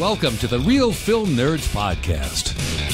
Welcome to the Real Film Nerds Podcast.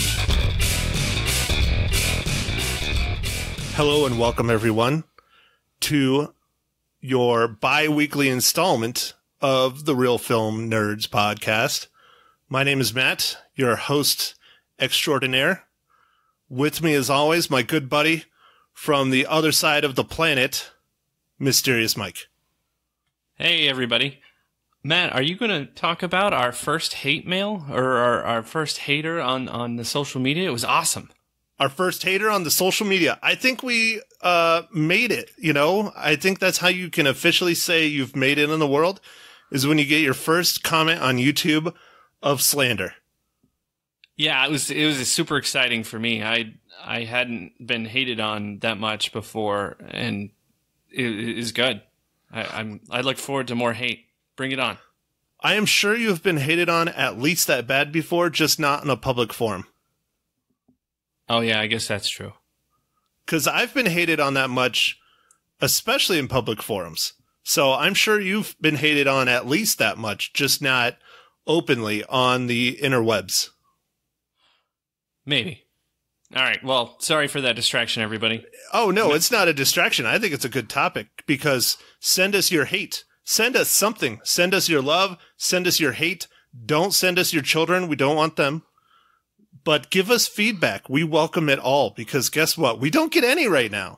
Hello and welcome everyone to your bi-weekly installment of the Real Film Nerds Podcast. My name is Matt, your host extraordinaire. With me as always, my good buddy from the other side of the planet, Mysterious Mike. Hey everybody. Matt, are you going to talk about our first hate mail or our first hater on the social media? It was awesome. Our first hater on the social media. I think we made it, you know? I think that's how you can officially say you've made it in the world, is when you get your first comment on YouTube of slander. Yeah, it was super exciting for me. I hadn't been hated on that much before, and it is good. I look forward to more hate. Bring it on. I am sure you have been hated on at least that bad before, just not in a public forum. Oh, yeah, I guess that's true. Because I've been hated on that much, especially in public forums. So I'm sure you've been hated on at least that much, just not openly on the interwebs. Maybe. All right. Well, sorry for that distraction, everybody. Oh, no, it's not a distraction. I think it's a good topic because send us your hate. Send us something. Send us your love. Send us your hate. Don't send us your children. We don't want them. But give us feedback. We welcome it all because guess what? We don't get any right now.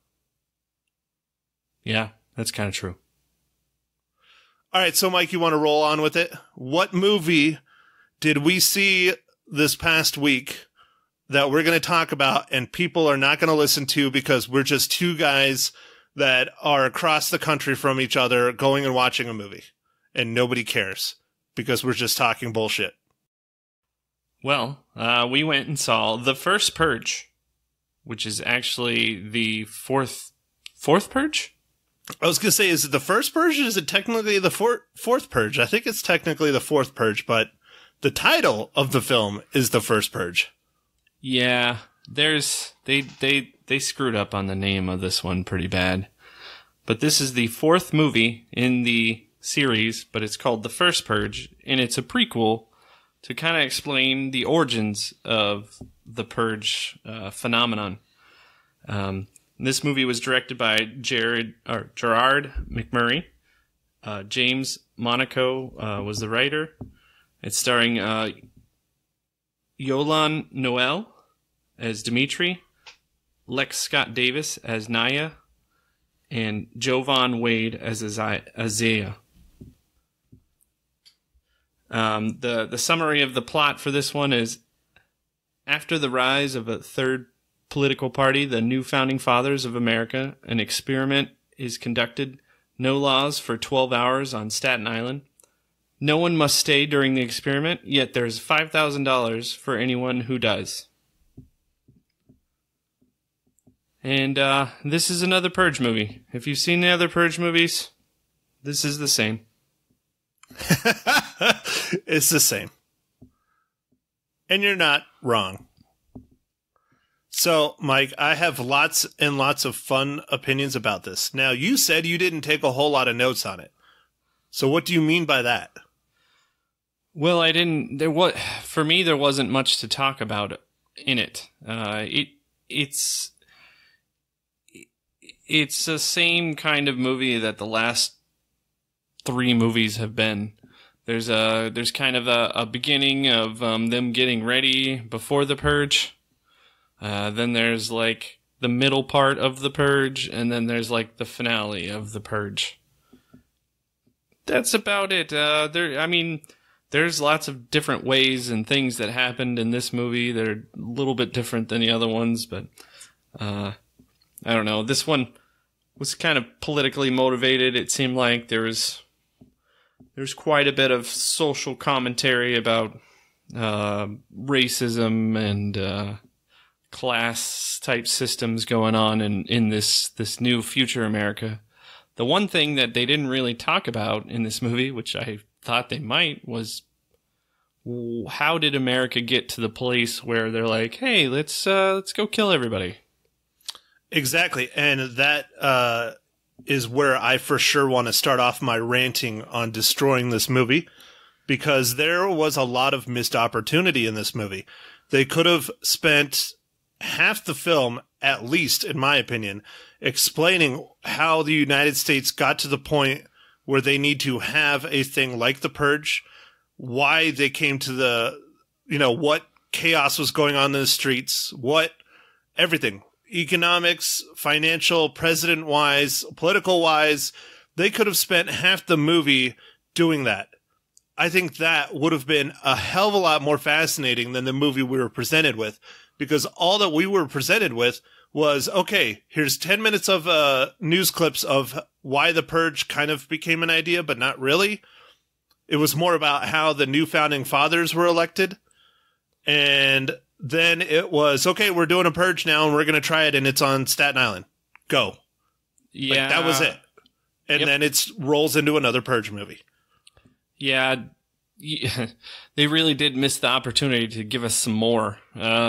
Yeah, that's kind of true. All right. So, Mike, you want to roll on with it? What movie did we see this past week that we're going to talk about and people are not going to listen to because we're just two guys that are across the country from each other going and watching a movie and nobody cares because we're just talking bullshit? Well, we went and saw The First Purge, which is actually the fourth Purge? I was going to say, is it the first Purge or is it technically the fourth Purge? I think it's technically the fourth Purge, but the title of the film is The First Purge. Yeah, they screwed up on the name of this one pretty bad. But this is the fourth movie in the series, but it's called The First Purge, and it's a prequel to kind of explain the origins of the Purge phenomenon. This movie was directed by Gerard McMurray. James Monaco was the writer. It's starring Yolan Noel as Dimitri, Lex Scott Davis as Naya, and Jovan Wade as Isaiah. The summary of the plot for this one is: after the rise of a third political party, the New Founding Fathers of America, an experiment is conducted. No laws for 12 hours on Staten Island. No one must stay during the experiment, yet there's $5,000 for anyone who does. And this is another Purge movie. If you've seen the other Purge movies, this is the same. It's the same. And you're not wrong. So, Mike, I have lots and lots of fun opinions about this. Now, you said you didn't take a whole lot of notes on it. So what do you mean by that? Well, I didn't. For me, there wasn't much to talk about in it. It's the same kind of movie that the last three movies have been. There's kind of a beginning of them getting ready before the Purge. Then there's like the middle part of the Purge, and then there's like the finale of the Purge. That's about it. There's lots of different ways and things that happened in this movie that are a little bit different than the other ones, but I don't know. This one was kind of politically motivated. It seemed like there's quite a bit of social commentary about racism and class type systems going on in this new future America. The one thing that they didn't really talk about in this movie, which I thought they might, was how did America get to the place where they're like, hey, let's go kill everybody. Exactly. And that is where I for sure want to start off my ranting on destroying this movie. because there was a lot of missed opportunity in this movie. They could have spent half the film, at least in my opinion, explaining how the United States got to the point where they need to have a thing like the Purge, why they came to the, what chaos was going on in the streets, what everything, economics, financial, president-wise, political-wise. They could have spent half the movie doing that. I think that would have been a hell of a lot more fascinating than the movie we were presented with, because all that we were presented with was, okay, here's 10 minutes of news clips of why the Purge kind of became an idea, but not really. It was more about how the new founding fathers were elected. And then it was, okay, we're doing a Purge now and we're going to try it, and it's on Staten Island. Go. Yeah. That was it. And then it rolls into another Purge movie. Yeah, they really did miss the opportunity to give us some more.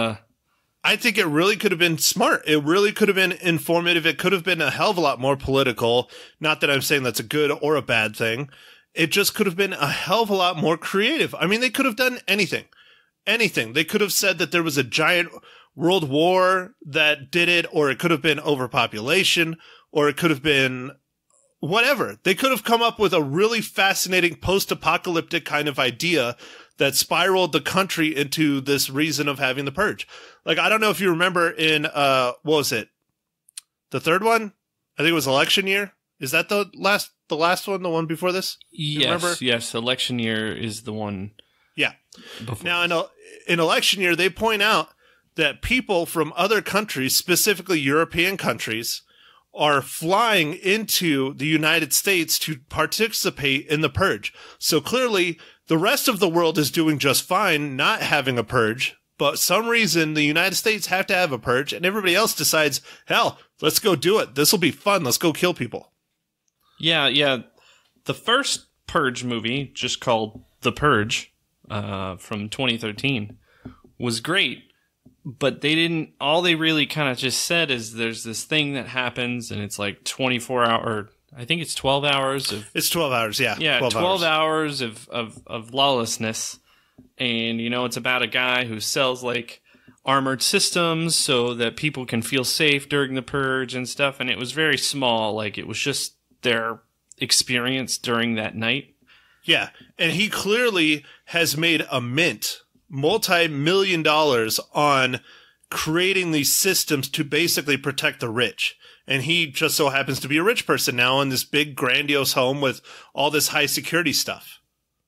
I think it really could have been smart. It really could have been informative. It could have been a hell of a lot more political. Not that I'm saying that's a good or a bad thing. It just could have been a hell of a lot more creative. I mean, they could have done anything. Anything. They could have said that there was a giant world war that did it, or it could have been overpopulation, or it could have been whatever. They could have come up with a really fascinating post-apocalyptic kind of idea that spiraled the country into this reason of having the Purge. Like, I don't know if you remember in, what was it? The third one? I think it was election year. Is that the last one? The one before this? Yes. Election year is the one. Yeah. Before. Now, in election year, they point out that people from other countries, specifically European countries, are flying into the United States to participate in the Purge. So clearly, the rest of the world is doing just fine not having a Purge, but some reason the United States have to have a Purge, and everybody else decides, hell, let's go do it. This will be fun. Let's go kill people. Yeah. The first Purge movie, just called The Purge, from 2013, was great. But all they really kind of just said is there's this thing that happens, and it's like 24 hour, I think it's 12 hours of... It's 12 hours, yeah. Yeah, 12 hours of lawlessness. And, it's about a guy who sells, like, armored systems so that people can feel safe during the Purge and stuff. And it was very small. Like, it was just their experience during that night. Yeah, and he clearly has made a multi-million dollars on creating these systems to basically protect the rich. And he just so happens to be a rich person now in this big grandiose home with all this high security stuff.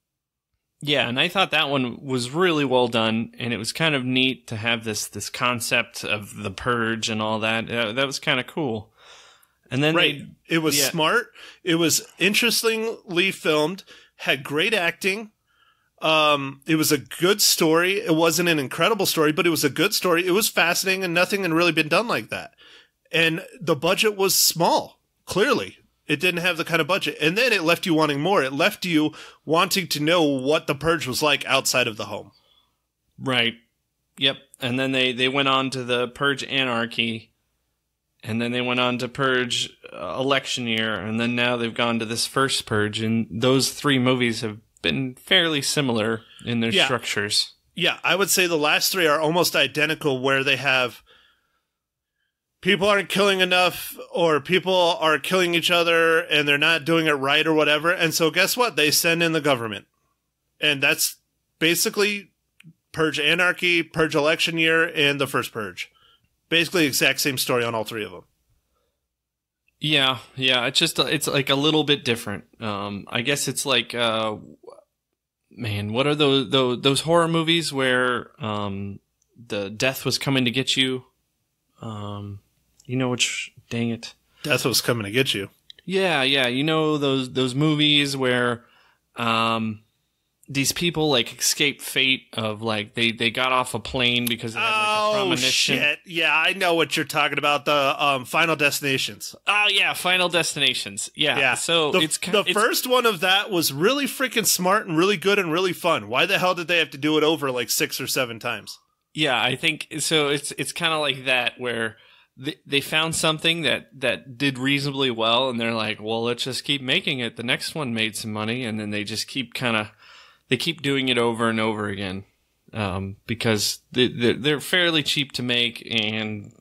Yeah, and I thought that one was really well done, and it was kind of neat to have this concept of the Purge and all that. That was kind of cool. And then it was smart. It was interestingly filmed, had great acting. It was a good story. It wasn't an incredible story, but it was a good story. It was fascinating, and nothing had really been done like that. And the budget was small, clearly. It didn't have the kind of budget. And then it left you wanting more. It left you wanting to know what the Purge was like outside of the home. Right. Yep. And then they went on to the Purge Anarchy, and then they went on to Purge Election Year, and then now they've gone to this First Purge, and those three movies have been fairly similar in their structures. Yeah, I would say the last three are almost identical, where they have people aren't killing enough, or people are killing each other and they're not doing it right or whatever. And so guess what? They send in the government. And that's basically Purge Anarchy, Purge Election Year, and the First Purge. Basically exact same story on all three of them. Yeah. It's like a little bit different. I guess it's like, man, what are those horror movies where the death was coming to get you? Dang it. Death was coming to get you. Yeah. Those movies where these people like escape fate of like they got off a plane because they had like a premonition. Oh shit! Yeah, I know what you're talking about. The Final Destinations. Oh yeah, Final Destinations. Yeah. So the first one of that was really freaking smart and really good and really fun. Why the hell did they have to do it over like 6 or 7 times? Yeah, I think so. It's kind of like that where they found something that did reasonably well, and they're like, well, let's just keep making it. The next one made some money, and then they just keep kind of they keep doing it over and over again because they're fairly cheap to make, and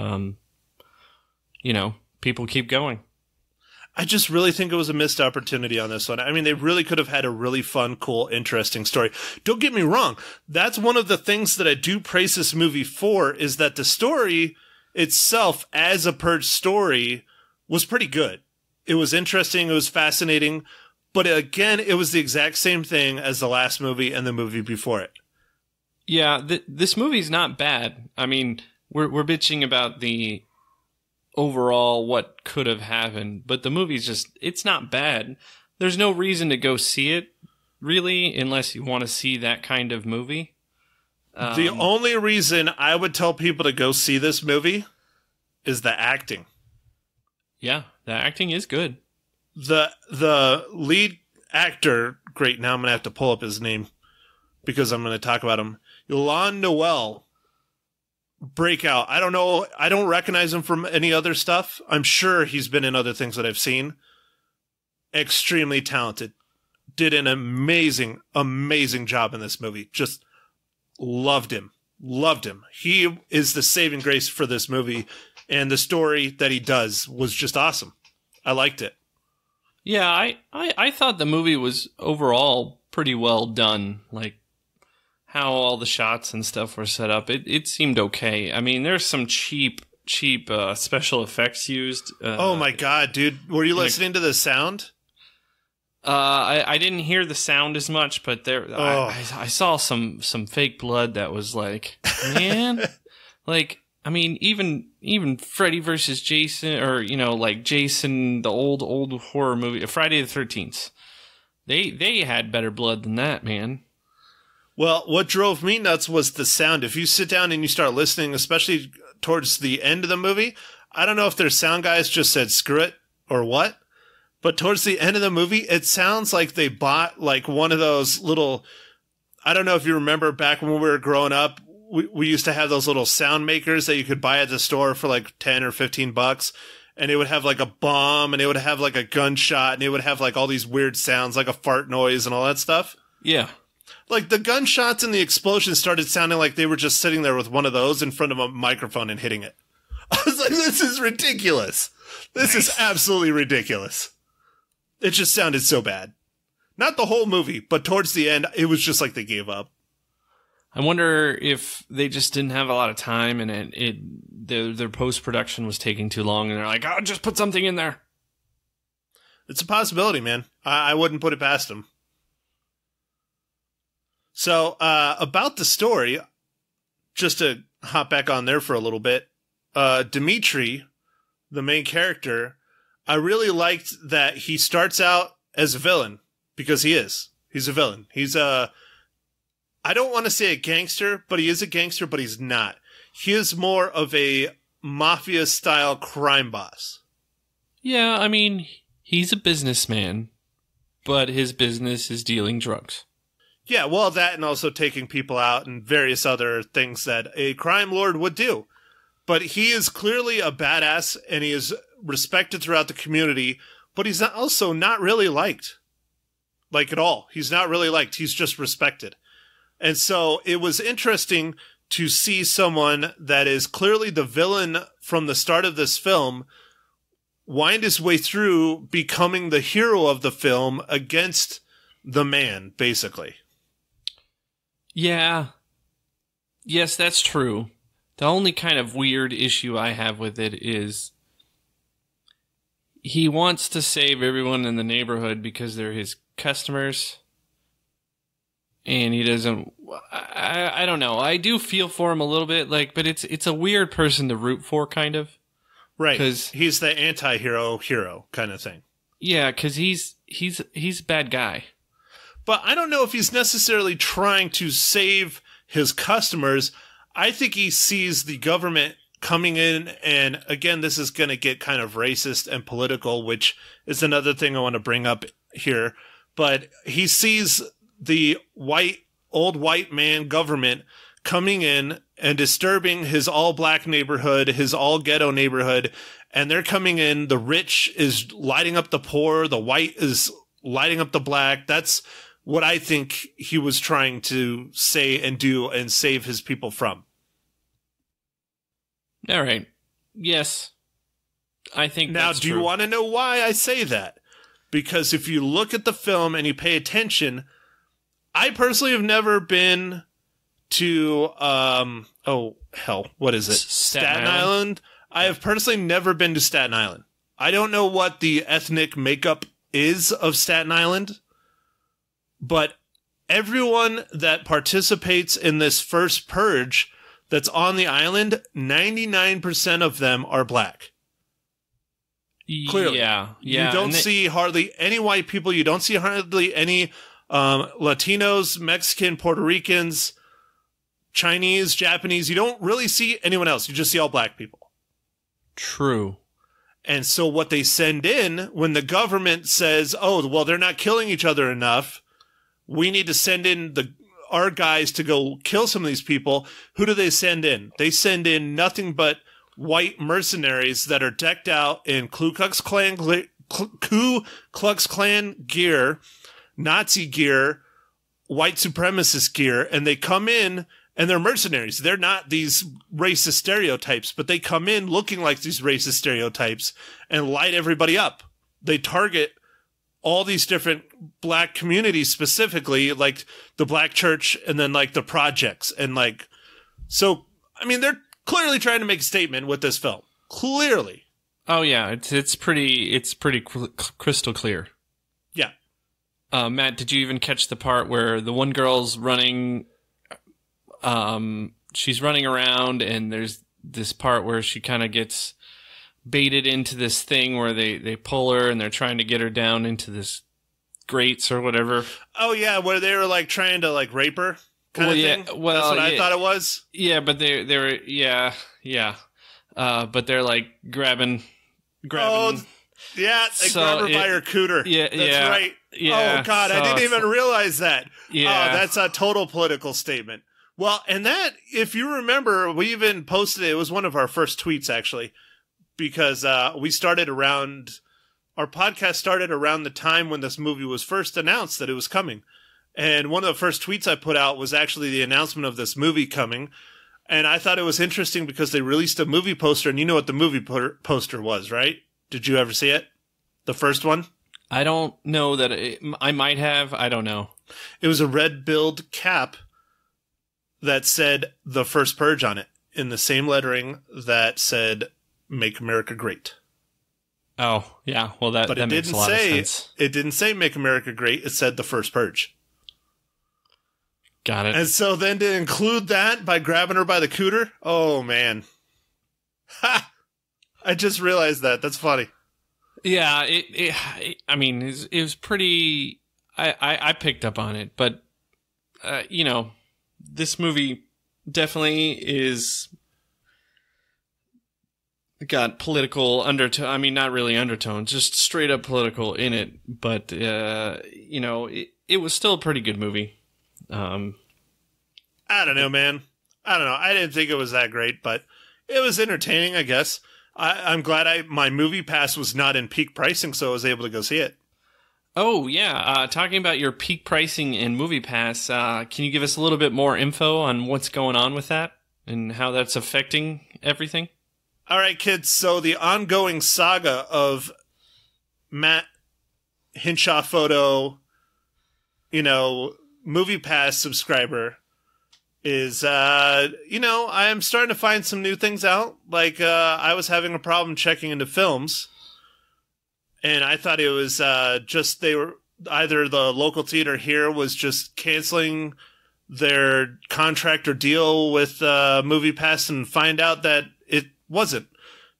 people keep going. I just really think it was a missed opportunity on this one. I mean, they really could have had a really fun, cool, interesting story. Don't get me wrong. That's one of the things that I do praise this movie for, is that the story itself as a Purge story was pretty good. It was interesting. It was fascinating. But again, it was the exact same thing as the last movie and the movie before it. Yeah, this movie's not bad. I mean, we're bitching about the overall what could have happened, but the movie's it's not bad. There's no reason to go see it, really, unless you want to see that kind of movie. The only reason I would tell people to go see this movie is the acting. Yeah, the acting is good. The lead actor, great, now I'm going to have to pull up his name because I'm going to talk about him. Yolan Noel. Breakout. I don't know. I don't recognize him from any other stuff. I'm sure he's been in other things that I've seen. Extremely talented. Did an amazing, amazing job in this movie. Just loved him. Loved him. He is the saving grace for this movie. And the story that he does was just awesome. I liked it. Yeah, I thought the movie was overall pretty well done. Like, how all the shots and stuff were set up, it seemed okay. I mean, there's some cheap special effects used. Oh my god, dude! Were you listening to the sound? I didn't hear the sound as much, but I saw some fake blood that was like, man, like, I mean, even Freddy versus Jason, or like Jason, the old horror movie, Friday the 13th. They had better blood than that, man. Well, what drove me nuts was the sound. If you sit down and you start listening, especially towards the end of the movie, I don't know if their sound guys just said screw it or what, but towards the end of the movie, it sounds like they bought like one of those little, I don't know if you remember back when we were growing up, we used to have those little sound makers that you could buy at the store for like 10 or 15 bucks. And it would have like a bomb, and it would have like a gunshot, and it would have like all these weird sounds, like a fart noise and all that stuff. Yeah. Like, the gunshots and the explosions started sounding like they were just sitting there with one of those in front of a microphone and hitting it. I was like, this is ridiculous. This is absolutely ridiculous. It just sounded so bad. Not the whole movie, but towards the end, it was just like they gave up. I wonder if they just didn't have a lot of time, and their post-production was taking too long, and they're like, oh, just put something in there. It's a possibility, man. I wouldn't put it past them. So, about the story, just to hop back on there for a little bit, Dimitri, the main character, I really liked that he starts out as a villain, because he is. He's a villain. He's I don't want to say a gangster, but he is a gangster, but he's not. He is more of a mafia-style crime boss. Yeah, I mean, he's a businessman, but his business is dealing drugs. Yeah, well, that and also taking people out and various other things that a crime lord would do. But he is clearly a badass, and he is respected throughout the community, but he's also not really liked. Like, at all. He's not really liked. He's just respected. And so it was interesting to see someone that is clearly the villain from the start of this film wind his way through becoming the hero of the film against the man, basically. Yeah. Yes, that's true. The only kind of weird issue I have with it is he wants to save everyone in the neighborhood because they're his customers. And he doesn't, I don't know. I do feel for him a little bit, like, but it's a weird person to root for, kind of. Right. Because he's the anti-hero kind of thing. Yeah, because he's a bad guy. But I don't know if he's necessarily trying to save his customers. I think he sees the government coming in, and again, this is going to get kind of racist and political, which is another thing I want to bring up here. But he sees the old white man government coming in and disturbing his all-black neighborhood, his all-ghetto neighborhood, and they're coming in. The rich is lighting up the poor. The white is lighting up the black. That's what I think he was trying to say and do and save his people from. All right. Yes. I think now, that's do true. you want to know why I say that? Because if you look at the film and you pay attention, I personally have never been to, what is it? Staten Island? I have personally never been to Staten Island. I don't know what the ethnic makeup is of Staten Island, but everyone that participates in this First Purge that's on the island, 99% of them are black. Clearly. Yeah. You don't see hardly any white people. You don't see hardly any Latinos, Mexican, Puerto Ricans, Chinese, Japanese. You don't really see anyone else. You just see all black people. True. And so what they send in when the government says, oh, well, they're not killing each other enough, we need to send in our guys to go kill some of these people. Who do they send in? They send in nothing but white mercenaries that are decked out in Ku Klux Klan gear, Nazi gear, white supremacist gear, and they come in and they're mercenaries. They're not these racist stereotypes, but they come in looking like these racist stereotypes and light everybody up. They target all these different black communities, specifically like the black church and then like the projects. And like, so, I mean, they're clearly trying to make a statement with this film. Clearly. Oh yeah, it's pretty crystal clear. Yeah. Matt, did you even catch the part where the one girl's running? She's running around, and there's this part where she kind of gets baited into this thing where they pull her and they're trying to get her down into this grates or whatever. Oh yeah, where they were like trying to like rape her. Kind of thing. Well, that's what I thought it was. Yeah, but they were but they're like grabbing. Oh, yeah, they grab her by her cooter. Yeah, that's right. Yeah, oh God, I didn't even realize that. Yeah, oh, that's a total political statement. Well, and that, if you remember, we even posted it. It was one of our first tweets actually, because our podcast started around the time when this movie was first announced that it was coming. And one of the first tweets I put out was actually the announcement of this movie coming. And I thought it was interesting because they released a movie poster, and you know what the movie poster was, right? Did you ever see it? The first one? I don't know that I might have. I don't know. It was a red-billed cap that said The First Purge on it in the same lettering that said Make America Great. Oh, yeah. Well, that makes a lot of sense. It didn't say Make America Great. It said The First Purge. Got it. And so then to include that by grabbing her by the cooter, oh man. Ha! I just realized that. That's funny. Yeah, it was pretty, I picked up on it, but, this movie definitely is got political undertone. I mean, not really undertones, just straight up political in it, but, it was still a pretty good movie. I don't know, man. I don't know. I didn't think it was that great, but it was entertaining, I guess. I'm glad my MoviePass was not in peak pricing, so I was able to go see it. Oh, yeah. Talking about your peak pricing in MoviePass, can you give us a little bit more info on what's going on with that and how that's affecting everything? All right, kids. So the ongoing saga of Matt Hinshaw Photo, MoviePass subscriber is, I am starting to find some new things out. Like, I was having a problem checking into films, and I thought it was they were either the local theater here was just canceling their contract or deal with MoviePass, and find out that it wasn't.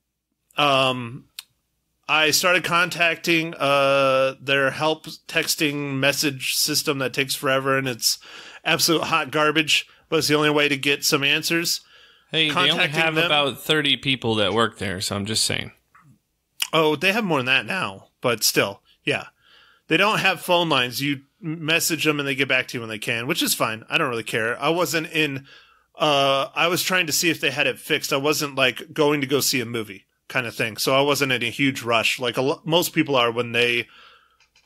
I started contacting their help texting message system that takes forever, and it's absolute hot garbage, but it's the only way to get some answers. Hey, they only have about 30 people that work there, so I'm just saying. Oh, they have more than that now, but still, yeah. They don't have phone lines. You message them and they get back to you when they can, which is fine. I don't really care. I wasn't I was trying to see if they had it fixed. I wasn't like going to go see a movie kind of thing. So I wasn't in a huge rush like most people are when they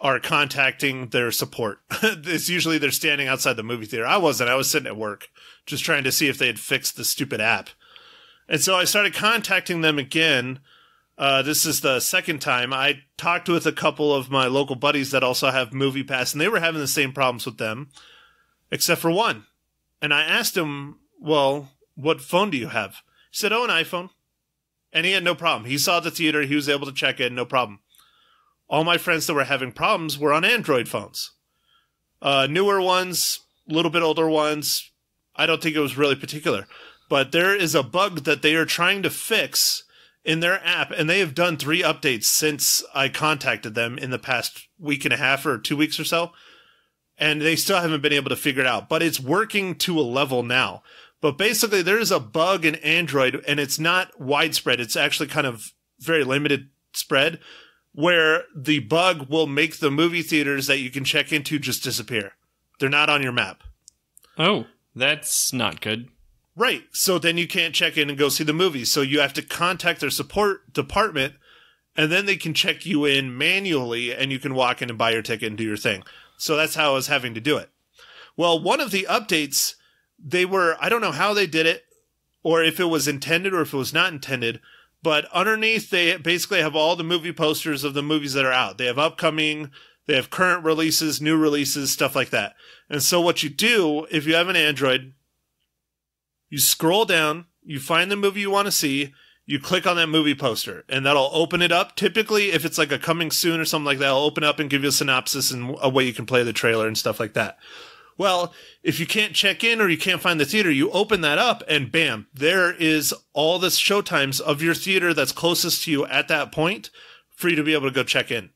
are contacting their support. It's usually they're standing outside the movie theater. I wasn't. I was sitting at work just trying to see if they had fixed the stupid app. And so I started contacting them again. This is the second time. I talked with a couple of my local buddies that also have MoviePass, and they were having the same problems with them, except for one. And I asked him, well, what phone do you have? He said, oh, an iPhone. And he had no problem. He saw the theater. He was able to check in, no problem. All my friends that were having problems were on Android phones. Newer ones, a little bit older ones. I don't think it was really particular. But there is a bug that they are trying to fix in their app, and they have done 3 updates since I contacted them in the past week and a half or 2 weeks or so. And they still haven't been able to figure it out. But it's working to a level now. But basically, there is a bug in Android, and it's not widespread. It's actually kind of very limited spread, where the bug will make the movie theaters that you can check into just disappear. They're not on your map. Oh, that's not good. Right. So then you can't check in and go see the movie. So you have to contact their support department, and then they can check you in manually, and you can walk in and buy your ticket and do your thing. So that's how I was having to do it. Well, one of the updates, I don't know how they did it, or if it was intended or if it was not intended, but underneath, they basically have all the movie posters of the movies that are out. They have upcoming, they have current releases, new releases, stuff like that. And so what you do, if you have an Android, you scroll down, you find the movie you want to see, you click on that movie poster, and that'll open it up. Typically, if it's like a coming soon or something like that, it'll open up and give you a synopsis and a way you can play the trailer and stuff like that. Well, if you can't check in or you can't find the theater, you open that up and bam, there is all the showtimes of your theater that's closest to you at that point for you to be able to go check in.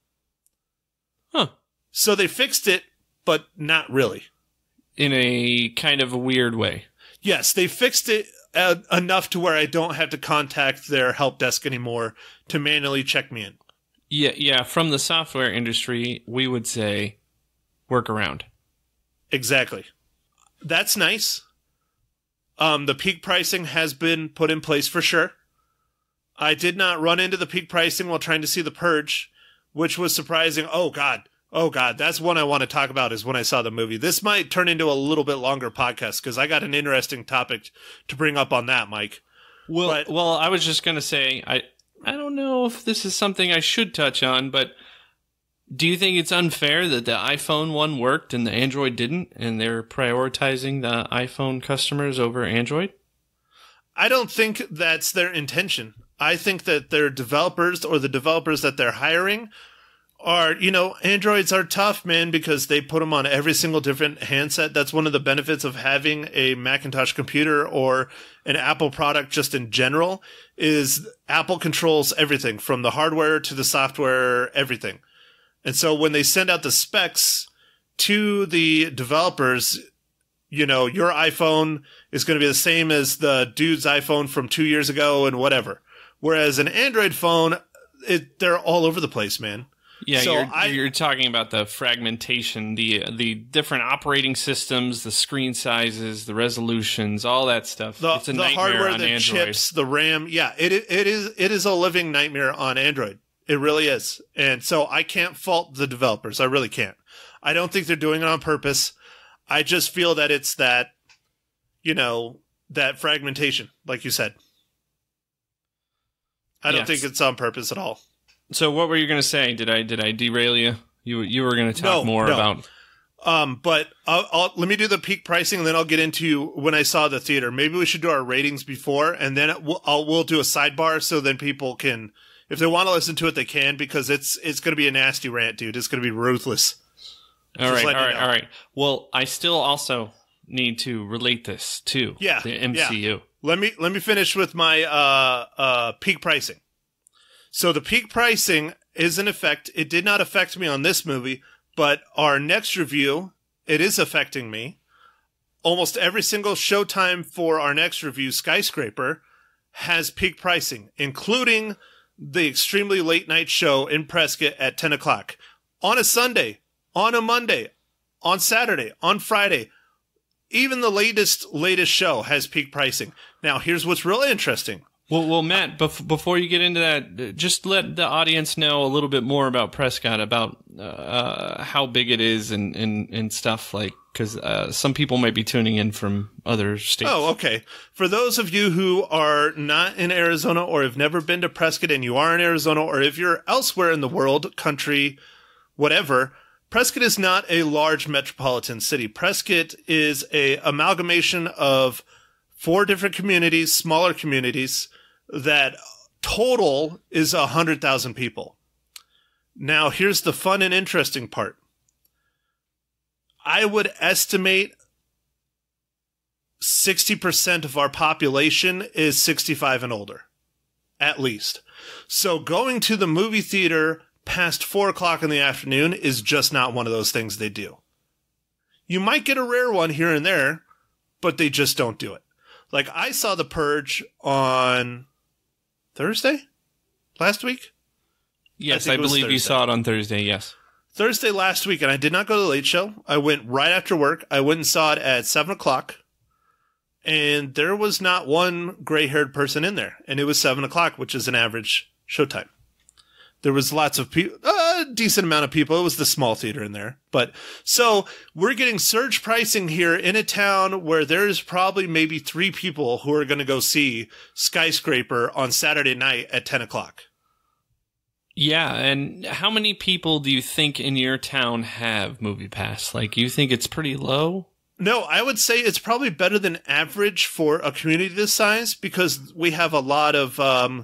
Huh. So they fixed it, but not really. In a kind of a weird way. Yes, they fixed it enough to where I don't have to contact their help desk anymore to manually check me in. Yeah. From the software industry, we would say workaround. Exactly. That's nice. The peak pricing has been put in place for sure. I did not run into the peak pricing while trying to see The Purge, which was surprising. Oh, God. That's one I want to talk about is when I saw the movie. This might turn into a little bit longer podcast because I got an interesting topic to bring up on that, Mike. Well, I was just going to say, I don't know if this is something I should touch on, but do you think it's unfair that the iPhone one worked and the Android didn't, and they're prioritizing the iPhone customers over Android? I don't think that's their intention. I think that their developers or the developers that they're hiring are, Androids are tough, man, because they put them on every single different handset. That's one of the benefits of having a Macintosh computer or an Apple product just in general, is Apple controls everything from the hardware to the software, everything. And so when they send out the specs to the developers, your iPhone is going to be the same as the dude's iPhone from 2 years ago and whatever. Whereas an Android phone, they're all over the place, man. Yeah, so you're talking about the fragmentation, the different operating systems, the screen sizes, the resolutions, all that stuff. It's a nightmare hardware, on the Android. chips, the RAM. Yeah, it is a living nightmare on Android. It really is. And so I can't fault the developers. I really can't. I don't think they're doing it on purpose. I just feel that it's that, that fragmentation, like you said. I don't think it's on purpose at all. So what were you going to say? Did I derail you? You were going to talk more about... But let me do the peak pricing, and then I'll get into when I saw the theater. Maybe we should do our ratings before, and then we'll do a sidebar so then people can, if they want to listen to it, they can, because it's going to be a nasty rant, dude. It's going to be ruthless. All right. Well, I still also need to relate this to the MCU. Yeah. Let me finish with my peak pricing. So the peak pricing is in effect. It did not affect me on this movie, but our next review, it is affecting me. Almost every single showtime for our next review, Skyscraper, has peak pricing, including the extremely late night show in Prescott at 10 o'clock. On a Sunday, on a Monday, on Saturday, on Friday. Even the latest show has peak pricing. Now, here's what's really interesting. Well, Matt, before you get into that, just let the audience know a little bit more about Prescott, about how big it is and stuff, like, because some people might be tuning in from other states. Oh, okay. For those of you who are not in Arizona or have never been to Prescott and you are in Arizona, or if you're elsewhere in the world, country, whatever, Prescott is not a large metropolitan city. Prescott is a amalgamation of 4 different communities, smaller communities, that total is 100,000 people. Now, here's the fun and interesting part. I would estimate 60% of our population is 65 and older, at least. So going to the movie theater past 4 o'clock in the afternoon is just not one of those things they do. You might get a rare one here and there, but they just don't do it. Like, I saw The Purge on Thursday? Last week? Yes, I believe you saw it on Thursday, yes. Thursday last week, and I did not go to the late show. I went right after work. I went and saw it at 7 o'clock, and there was not one gray-haired person in there, and it was 7 o'clock, which is an average showtime. There was lots of people, a decent amount of people. It was the small theater in there. But so we're getting surge pricing here in a town where there's probably maybe 3 people who are going to go see Skyscraper on Saturday night at 10 o'clock. Yeah, and how many people do you think in your town have MoviePass? Like, you think it's pretty low? No, I would say it's probably better than average for a community this size because we have a lot of,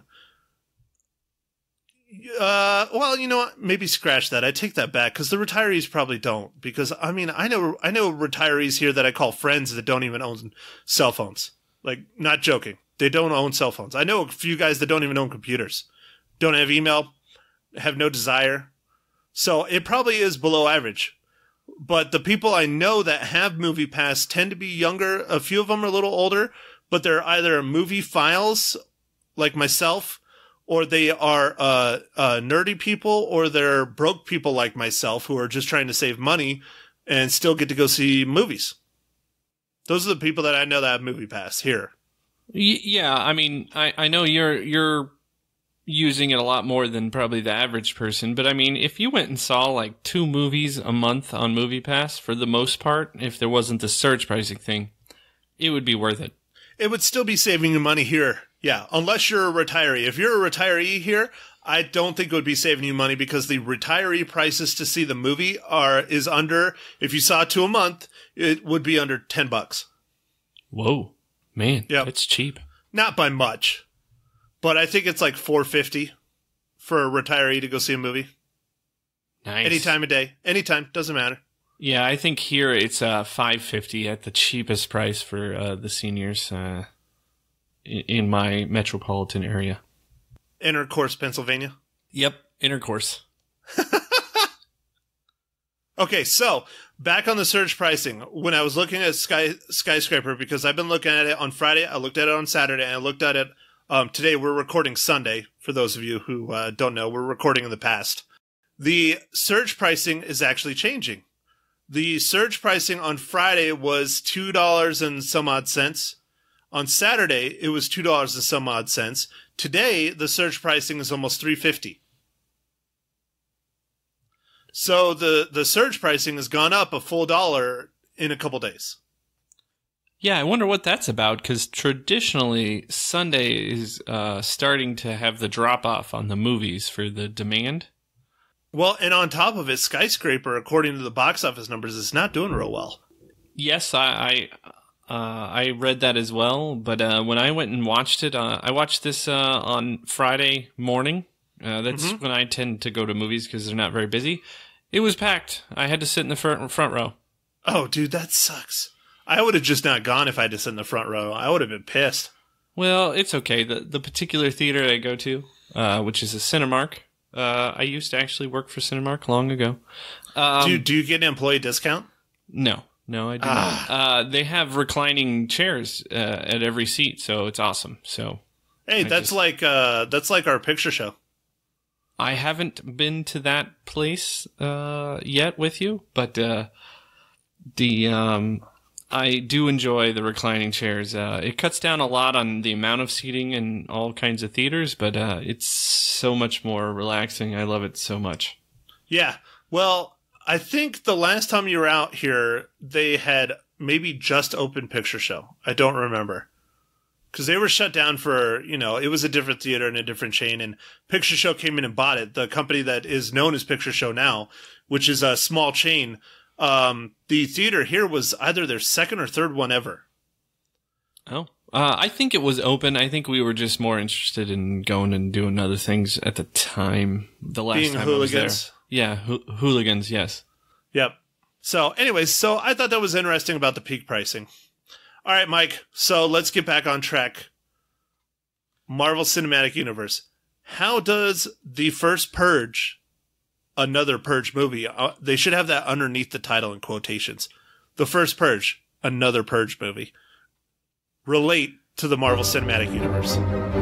well, you know what? Maybe scratch that. I take that back because the retirees probably don't. Because I mean, I know retirees here that I call friends that don't even own cell phones. Like, not joking. They don't own cell phones. I know a few guys that don't even own computers, don't have email, have no desire. So it probably is below average. But the people I know that have MoviePass tend to be younger. A few of them are a little older, but they're either movie files like myself, or they are nerdy people, or they're broke people like myself who are just trying to save money and still get to go see movies. Those are the people that I know that have MoviePass here. Yeah, I mean, I know you're using it a lot more than probably the average person, but I mean, if you went and saw like 2 movies a month on MoviePass, for the most part, if there wasn't the surge pricing thing, it would be worth it. It would still be saving you money here. Yeah, unless you're a retiree. If you're a retiree here, I don't think it would be saving you money because the retiree prices to see the movie is under, if you saw 2 a month, it would be under $10. Whoa, man, yep. It's cheap. Not by much, but I think it's like $4.50 for a retiree to go see a movie. Nice. Any time of day, anytime, doesn't matter. Yeah, I think here it's $5.50 at the cheapest price for the seniors in my metropolitan area. Intercourse, Pennsylvania? Yep, Intercourse. Okay, so back on the surge pricing. When I was looking at Skyscraper, because I've been looking at it on Friday, I looked at it on Saturday, and I looked at it today. We're recording Sunday, for those of you who don't know. We're recording in the past. The surge pricing is actually changing. The surge pricing on Friday was $2 and some odd cents. On Saturday, it was $2 and some odd cents. Today, the surge pricing is almost $3.50. So the surge pricing has gone up a full $1 in a couple days. Yeah, I wonder what that's about, because traditionally, Sunday is starting to have the drop-off on the movies for the demand. Well, and on top of it, Skyscraper, according to the box office numbers, is not doing real well. Yes, I read that as well, but when I went and watched it, I watched this on Friday morning. That's when I tend to go to movies because they're not very busy. It was packed. I had to sit in the front row. Oh, dude, that sucks. I would have just not gone if I had to sit in the front row. I would have been pissed. Well, it's okay. The particular theater I go to, which is a Cinemark, I used to actually work for Cinemark long ago. Do you get an employee discount? No, I do not. They have reclining chairs at every seat, so it's awesome. So, hey, that's like our picture show. I haven't been to that place yet with you, but I do enjoy the reclining chairs. It cuts down a lot on the amount of seating in all kinds of theaters, but it's so much more relaxing. I love it so much. Yeah. Well, I think the last time you were out here, they had maybe just opened Picture Show. I don't remember. Because they were shut down for, it was a different theater and a different chain, and Picture Show came in and bought it. The company that is known as Picture Show now, which is a small chain. The theater here was either their second or third one ever. Oh, I think it was open. I think we were just more interested in going and doing other things at the time. The last Being time hooligans. I was there. Yeah, hooligans, yes. Yep. So anyways, I thought that was interesting about the peak pricing. All right, Mike. So let's get back on track. Marvel Cinematic Universe. How does the First Purge, another Purge movie, they should have that underneath the title in quotations. The First Purge, another Purge movie, relate to the Marvel Cinematic Universe?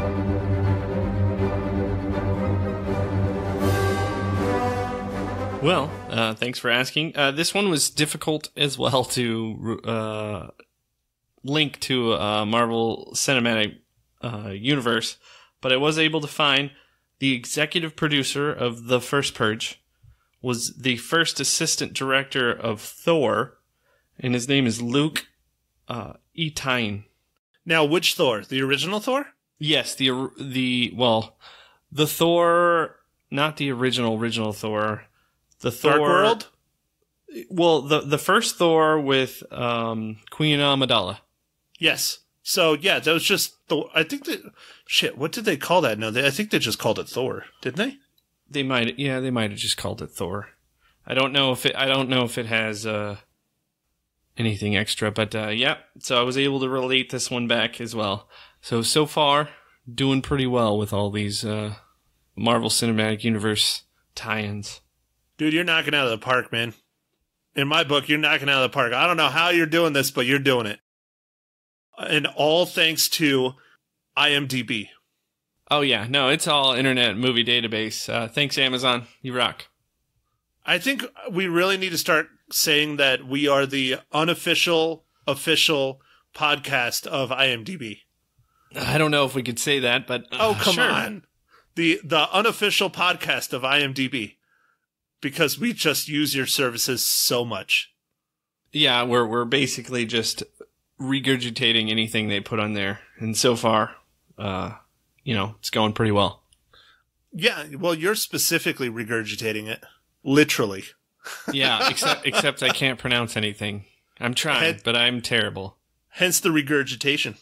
Well, thanks for asking. This one was difficult as well to link to Marvel Cinematic Universe, but I was able to find the executive producer of The First Purge was the first assistant director of Thor, and his name is Luke Etyne. Now, which Thor? The original Thor? Yes, the Thor, not the original Thor. The Thor, Dark World? Well, the first Thor with Queen Amidala. Yes. So, yeah, that was just I think what did they call that? No, I think they just called it Thor, didn't they? They might have just called it Thor. I don't know if it has anything extra, but yeah. So I was able to relate this one back as well. So far, doing pretty well with all these Marvel Cinematic Universe tie-ins. Dude, you're knocking out of the park, man. In my book, you're knocking out of the park. I don't know how you're doing this, but you're doing it. And all thanks to IMDb. Oh, yeah. No, it's all Internet Movie Database. Thanks, Amazon. You rock. I think we really need to start saying that we are the unofficial, official podcast of IMDb. I don't know if we could say that, but come sure. on. The unofficial podcast of IMDb. Because we just use your services so much. Yeah, we're basically just regurgitating anything they put on there. And so far, it's going pretty well. Yeah, well, you're specifically regurgitating it. Literally. Yeah, except I can't pronounce anything. I'm trying, but I'm terrible. Hence the regurgitation.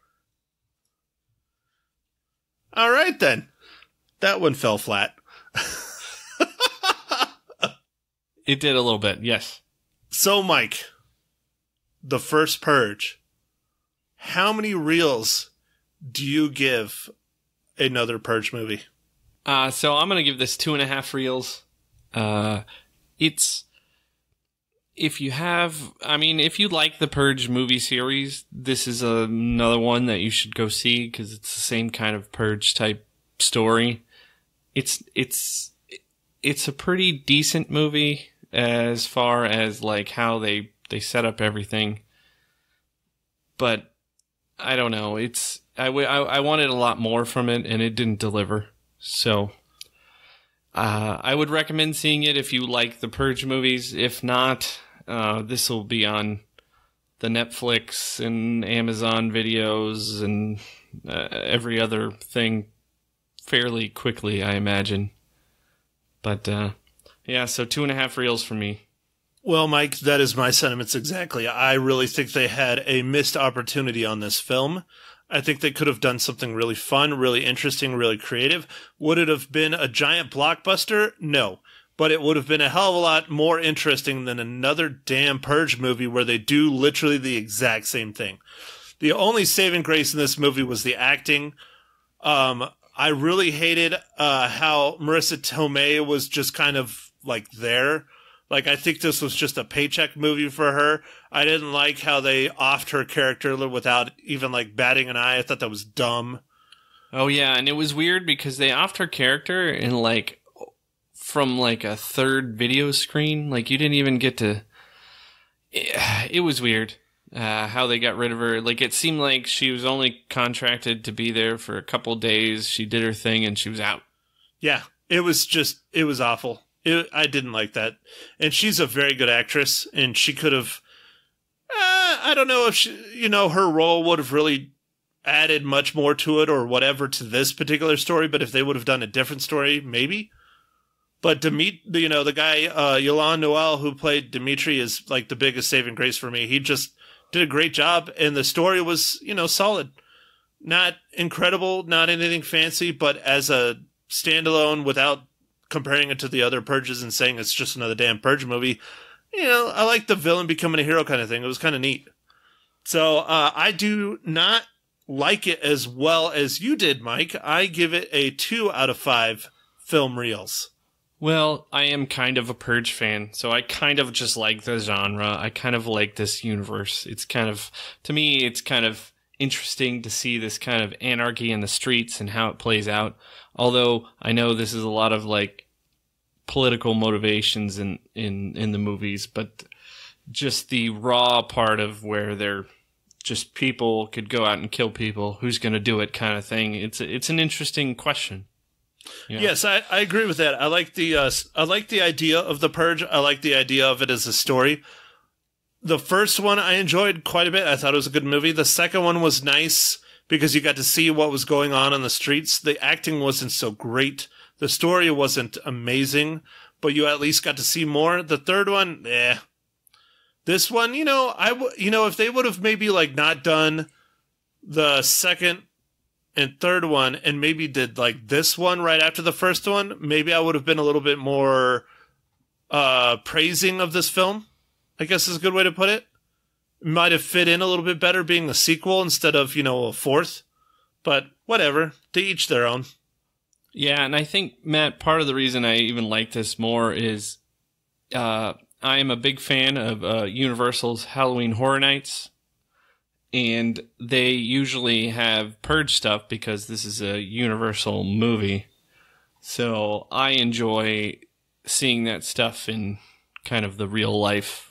All right, then. That one fell flat. It did a little bit, yes. So, Mike, The First Purge, how many reels do you give another Purge movie? So I'm going to give this 2.5 reels. If you like the Purge movie series, this is another one that you should go see because it's the same kind of Purge type story. It's a pretty decent movie as far as like how they set up everything. But I don't know. I wanted a lot more from it and it didn't deliver. So I would recommend seeing it if you like the Purge movies. If not, this will be on the Netflix and Amazon videos and every other thing fairly quickly, I imagine. But yeah, so 2.5 reels for me. Well, Mike, that is my sentiments exactly. I really think they had a missed opportunity on this film. I think they could have done something really fun, really interesting, really creative. Would it have been a giant blockbuster? No. But it would have been a hell of a lot more interesting than another damn Purge movie where they do literally the exact same thing. The only saving grace in this movie was the acting. I really hated how Marissa Tomei was just kind of like there. Like, I think this was just a paycheck movie for her. I didn't like how they offed her character without even, like, batting an eye. I thought that was dumb. Oh, yeah, and it was weird because they offed her character in, like, from, like, a third video screen. Like, you didn't even get to... It was weird. how they got rid of her. Like, it seemed like she was only contracted to be there for a couple days. She did her thing and she was out. Yeah, it was awful. I didn't like that. And she's a very good actress, and she could have, I don't know if her role would have really added much more to it or whatever to this particular story, but if they would have done a different story, maybe. But the guy, Yolan Noel, who played Dimitri, is like the biggest saving grace for me. He just did a great job, and the story was, solid. Not incredible, not anything fancy, but as a standalone, without comparing it to the other Purges and saying it's just another damn Purge movie, I like the villain becoming a hero kind of thing. It was kind of neat. So I do not like it as well as you did, Mike. I give it a 2 out of 5 film reels. Well, I am kind of a Purge fan, so I kind of just like the genre. I kind of like this universe. To me, it's kind of interesting to see this kind of anarchy in the streets and how it plays out. Although I know this is a lot of like political motivations in the movies, but just the raw part of where they're just people could go out and kill people, who's going to do it kind of thing. It's an interesting question. Yeah. Yes, I agree with that. I like the idea of the Purge. I like the idea of it as a story. The first one I enjoyed quite a bit. I thought it was a good movie. The second one was nice because you got to see what was going on the streets. The acting wasn't so great. The story wasn't amazing, but you at least got to see more. The third one, This one, if they would have maybe like not done the second and third one and maybe did like this one right after the first one, maybe I would have been a little bit more praising of this film, I guess is a good way to put it. Might have fit in a little bit better being a sequel instead of, a fourth. But whatever, to each their own. Yeah, and I think, Matt, part of the reason I even like this more is I am a big fan of Universal's Halloween Horror Nights. And they usually have Purge stuff because this is a Universal movie. So I enjoy seeing that stuff in kind of the real life.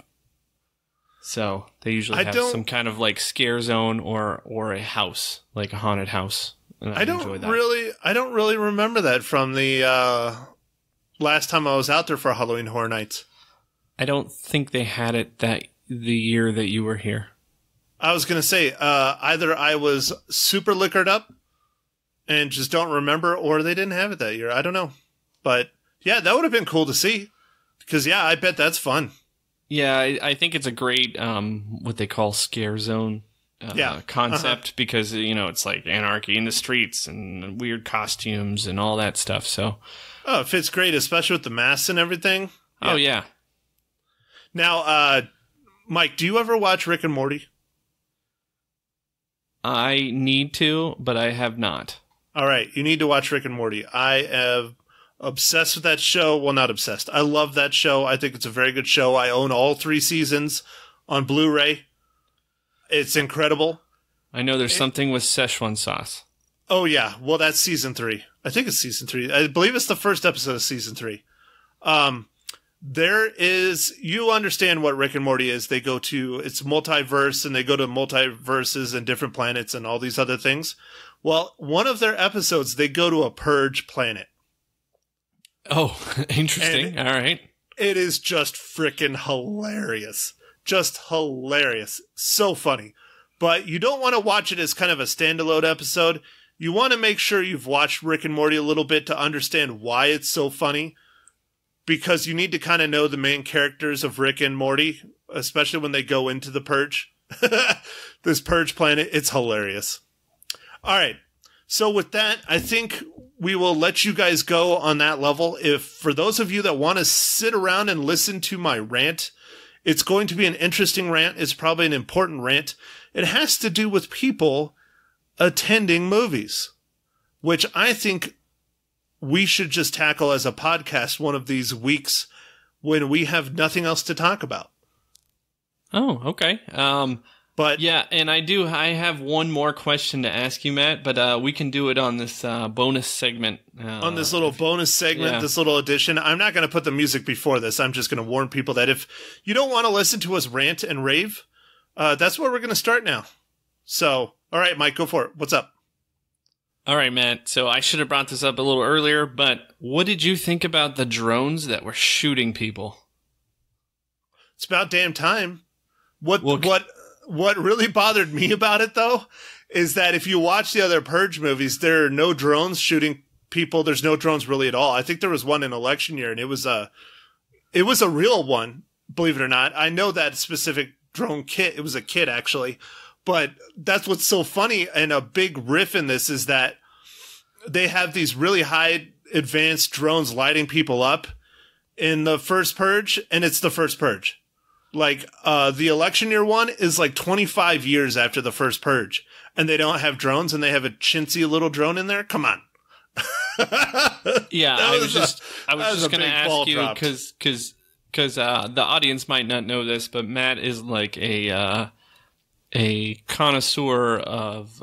So they usually have some kind of like scare zone or a house, like a haunted house. And I enjoy that. I don't really remember that from the last time I was out there for Halloween Horror Nights. I don't think they had it the year that you were here. I was going to say, either I was super liquored up and just don't remember, or they didn't have it that year. I don't know. But, yeah, that would have been cool to see. Because, yeah, I bet that's fun. Yeah, I think it's a great, what they call scare zone concept. Because, it's like anarchy in the streets and weird costumes and all that stuff. So, oh, it fits great, especially with the masks and everything. Yeah. Oh, yeah. Now, Mike, do you ever watch Rick and Morty? I need to, but I have not. All right, you need to watch Rick and Morty. I am obsessed with that show. Well, not obsessed. I love that show. I think it's a very good show. I own all 3 seasons on Blu-ray. It's incredible. I know there's something with Szechuan sauce. Oh, yeah. Well, that's season 3. I think it's season 3. I believe it's the first episode of season 3. You understand what Rick and Morty is. They go to, it's multiverse, and they go to multiverses and different planets and all these other things. Well, one of their episodes, they go to a Purge planet. Oh, interesting. All right. It is just freaking hilarious. Just hilarious. So funny. But you don't want to watch it as kind of a standalone episode. You want to make sure you've watched Rick and Morty a little bit to understand why it's so funny. Because you need to kind of know the main characters of Rick and Morty, especially when they go into the Purge. This Purge planet, it's hilarious. All right. So with that, I think we will let you guys go on that level. If for those of you that want to sit around and listen to my rant, it's going to be an interesting rant. It's probably an important rant. It has to do with people attending movies, which I think we should just tackle as a podcast one of these weeks when we have nothing else to talk about. Oh, okay. But yeah, and I have one more question to ask you, Matt, but we can do it on this bonus segment. On this little bonus segment, this little edition. I'm not going to put the music before this. I'm just going to warn people that if you don't want to listen to us rant and rave, That's where we're going to start now. So, all right, Mike, go for it. What's up? All right, Matt. So I should have brought this up a little earlier, but what did you think about the drones that were shooting people? It's about damn time. What really bothered me about it, though, is that if you watch the other Purge movies, there are no drones shooting people. There's no drones really at all. I think there was one in election year, and it was a real one, believe it or not. I know that specific drone kit. It was a kit, actually. But that's what's so funny, and a big riff in this is that they have these really high advanced drones lighting people up in the First Purge, and it's the First Purge. Like, the election year one is like 25 years after the First Purge, and they don't have drones, and they have a chintzy little drone in there? Come on. Yeah, I was just going to ask you, because the audience might not know this, but Matt is like a connoisseur of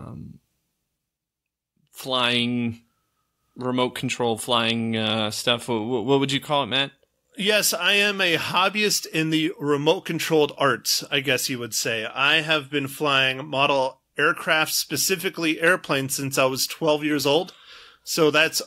flying, remote control flying stuff. What would you call it, Matt? Yes, I am a hobbyist in the remote controlled arts, I guess you would say. I have been flying model aircraft, specifically airplanes, since I was 12 years old. So that's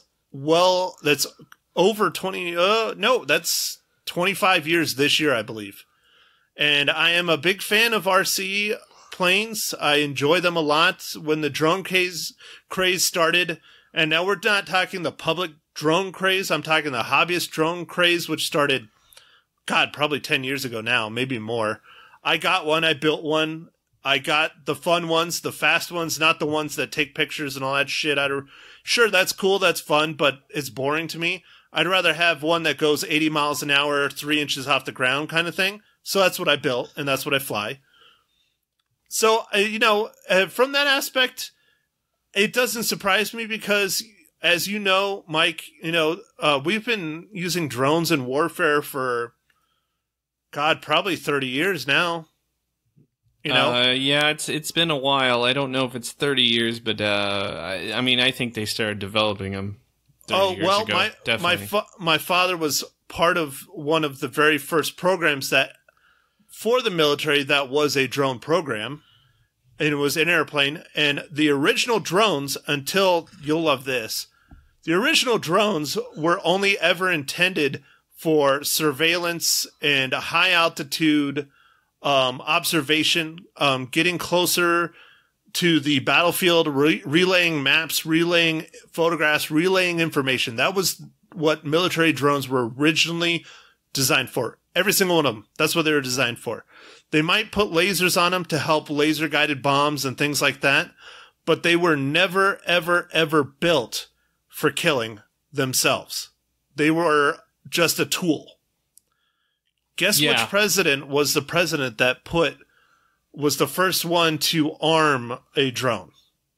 over that's 25 years this year, I believe. And I am a big fan of RC planes. I enjoy them a lot. When the drone craze started, and now we're not talking the public drone craze, I'm talking the hobbyist drone craze, which started, probably 10 years ago now, maybe more. I got one, I built one. I got the fun ones, the fast ones, not the ones that take pictures and all that shit. Sure, that's cool, that's fun, but it's boring to me. I'd rather have one that goes 80 miles an hour, 3 inches off the ground kind of thing. So that's what I built, and that's what I fly. So, from that aspect, it doesn't surprise me because, as you know, Mike, we've been using drones in warfare for, probably 30 years now. Yeah, it's been a while. I don't know if it's 30 years, but I think they started developing them 30 years ago. Definitely. My father was part of one of the very first programs that, for the military, that was a drone program, and it was an airplane. And the original drones, you'll love this, the original drones were only ever intended for surveillance and high altitude observation, getting closer to the battlefield, relaying maps, relaying photographs, relaying information. That was what military drones were originally designed for. Every single one of them. That's what they were designed for. They might put lasers on them to help laser-guided bombs and things like that, but they were never, ever, ever built for killing themselves. They were just a tool. Guess which president was the president that was the first one to arm a drone?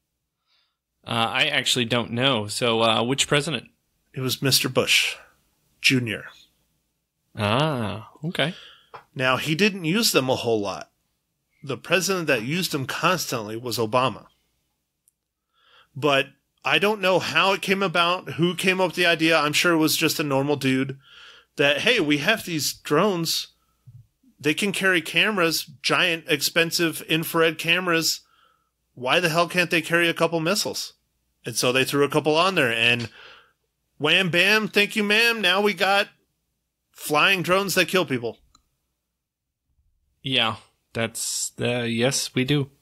I actually don't know. So, which president? It was Mr. Bush Jr. Ah, okay. Now, he didn't use them a whole lot. The president that used them constantly was Obama. But I don't know how it came about, who came up with the idea. I'm sure it was just a normal dude that, hey, we have these drones. They can carry cameras, giant, expensive infrared cameras. Why the hell can't they carry a couple missiles? And so they threw a couple on there, and wham, bam, thank you, ma'am. Now we got flying drones that kill people. Yeah, that's yes, we do.